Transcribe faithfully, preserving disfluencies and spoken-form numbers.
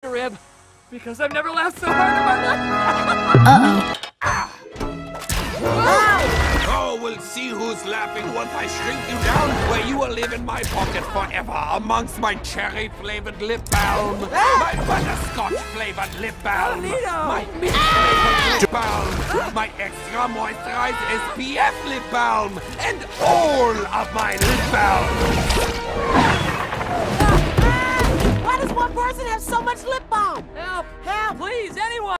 rib. Because I've never laughed so hard in my life. Uh-oh. Oh, we'll see who's laughing once I shrink you down, where you will live in my pocket forever, amongst my cherry-flavored lip balm, my butterscotch-flavored lip balm, my mint-flavored lip balm, my extra moisturized S P F lip balm, and all of my lip balms. Why does one person have so much lip balm? Help! Help! Please, anyone!